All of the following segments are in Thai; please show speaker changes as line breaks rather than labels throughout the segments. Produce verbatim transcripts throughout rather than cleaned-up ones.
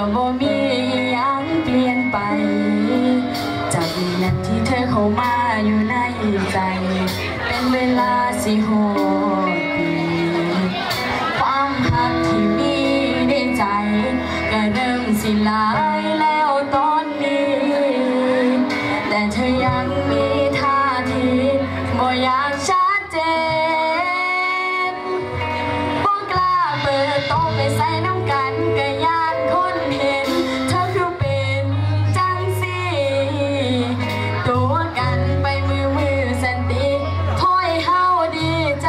บ่มีอย่างเปลี่ยนไปจากวินาทีที่เธอเข้ามาอยู่ในใจเป็นเวลาสี่หกปีความหักที่มีในใจก็เริ่มสิลายแล้วตอนนี้แต่เธอยังมีท่าทีบ่อยากชัดเจนบ่กล้าเปิดโต๊ะไปใส่น้ำกันก็ย้านคนเห็นเธอคือเป็นจังสิตัวกันไปมือมือสันติถอยเฮาดีใจ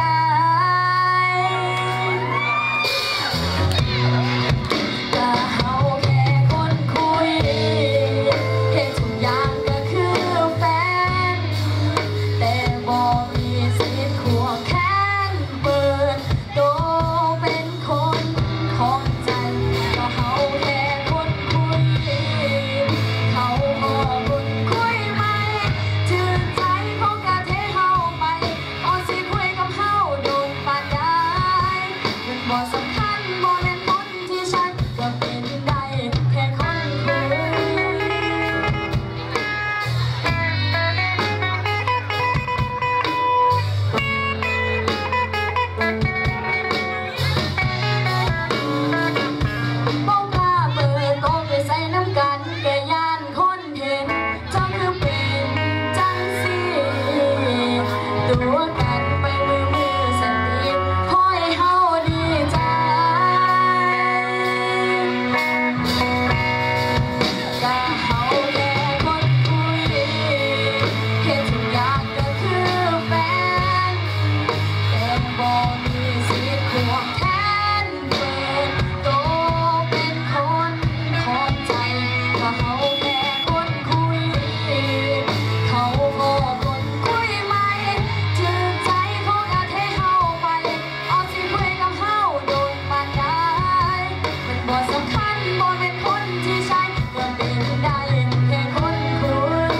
ก็เฮาแค่คนคุยเห็นทุกอย่างก็คือแฟนแต่บ่มีสิทธิ์ควงแขนเปิดโตเป็นคนของใจก็เฮาแค่คนคุยเขาบ่คนคุยไหมถือใจเขาก็เทเฮาไปเอาสิคุยกับเฮาโดนปานใดมันบ่สำคัญบ่แม่นคนที่ฉันก็เป็นได้แค่คนคุยบ่กล้าเปิดโต๊ะไปใส่น้ำกันก็ย้านคนเห็นเธอคือเป็นจังสิตัวกันไปมือมือสันติคอยเฮาดีใจก็เฮาแค่คนคุยเห็นทุกอย่างก็คือแฟนแต่บ่มีสิทธิ์ควงแขนเปิดโตเป็นคนของใจก็เฮาแค่คนคุยเขาบ่คนคุยไหมถือใจเขาก็เทเฮาไปเอาสิคุยกับเฮาโดนปานใดมันบ่สำคัญบ่แม่นคนที่ใช่ก็เป็นได้แค่คนคุย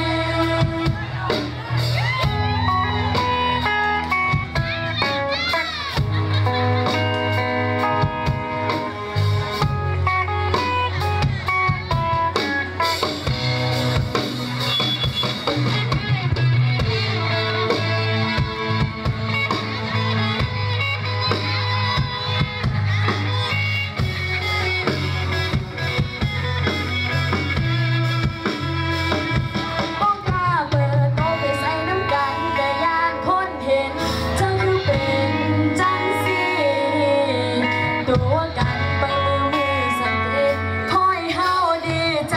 บ่กล้าเปิดโต๊ะไปใส่น้ำกันก็ย้านคนเห็นเธอคือเป็นจังสิตัวกันไปมือมือสันติคอยเฮาดีใจ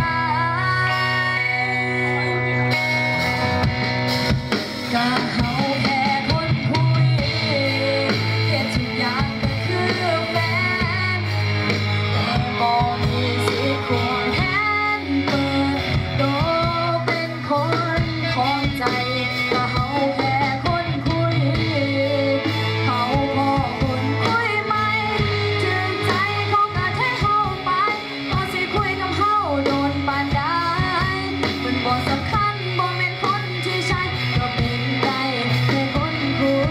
ก็เฮาแค่คนคุยเห็นทุกอย่างก็คือแฟนแต่บ่มีสิทธิ์ควงแขนเปิดโตเป็นคนของใจก็เฮาแค่คนคุยเขาพอคนคุยไหมถึงใจเขาก็เทเฮาไปเอาสิคุยกับเฮาโดนปานใดมันบ่สำคัญบ่แม่นคนที่ใช่ก็เป็นได้แค่คนคุย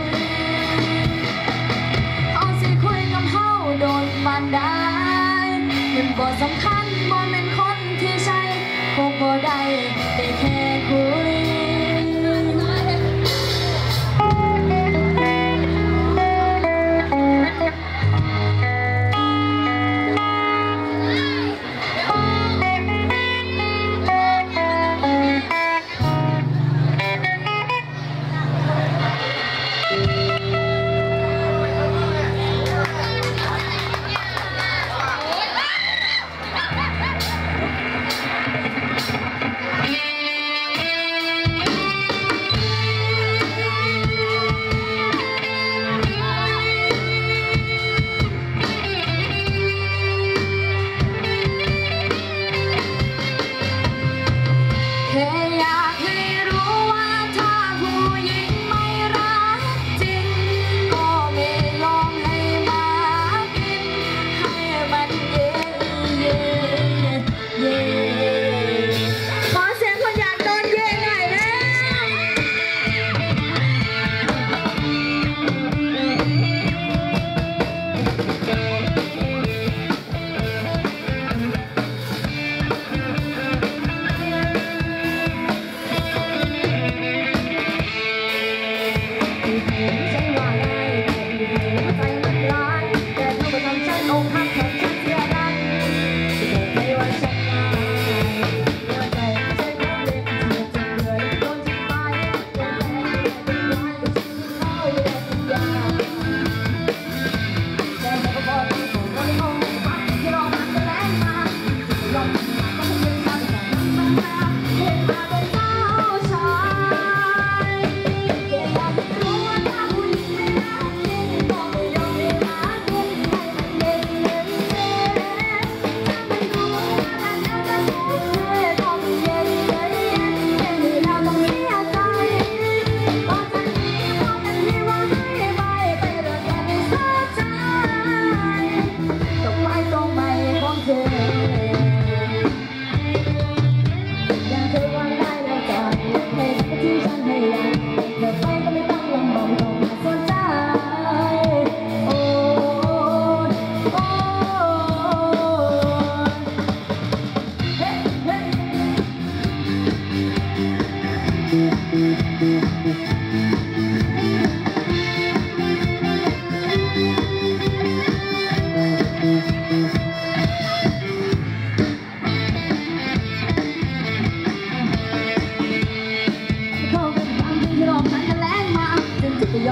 เอาสิคุยกับเฮาโดนปานใดมันบ่สำคัญบ่แม่นคนที่ใช่คงบ่ได้ได้แค่คุย
เ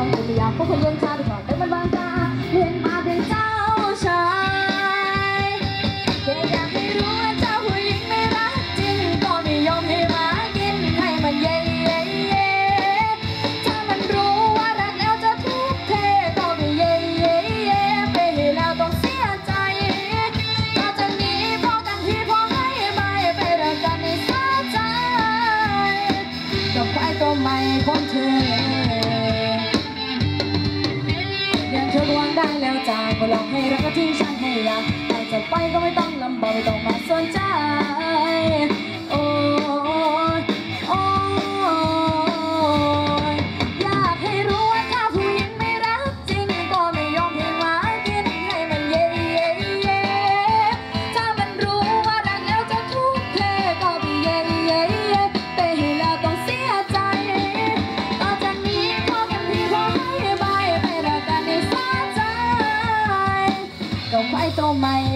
เราจะไม่อยากพบคนเย็นชาไปก่อนแต่มันบางตาเรียนมาเป็นเจ้าชายแค่อยากให้รู้ว่าเจ้าผู้หญิงไม่รักจริงก็ไม่ยอมให้มากินให้มันเย่เย่เย่ถ้ามันรู้ว่ารักแล้วจะทุกข์เทก็ไม่เย่เย่เย่ไปให้แล้วต้องเสียใจต่อจากนี้พอกันที่พอให้ไม่ไปรักกันในสาใจกับใครก็ไม่พ้นเธอยังเธอวางได้แล้วจากก็หลอกให้รักก็ทิ้งฉันให้อยากแต่จะไปก็ไม่ต้องลำบากไม่ต้องมาสนใจโอ้ยโอ้ยอยากให้รู้ว่าถ้าผู้หญิงไม่รักจริงก็ไม่ยอมให้มากินให้มันเย่เย่เย่ถ้ามันรู้ว่ารักแล้วจะทุกข์เทก็ไม่เย่เย่เย่ไปให้แล้วต้องเสียใจต่อจากนี้พอกันที่พอให้บายไปรักกันในสาใจก็ไม่ต้องไม่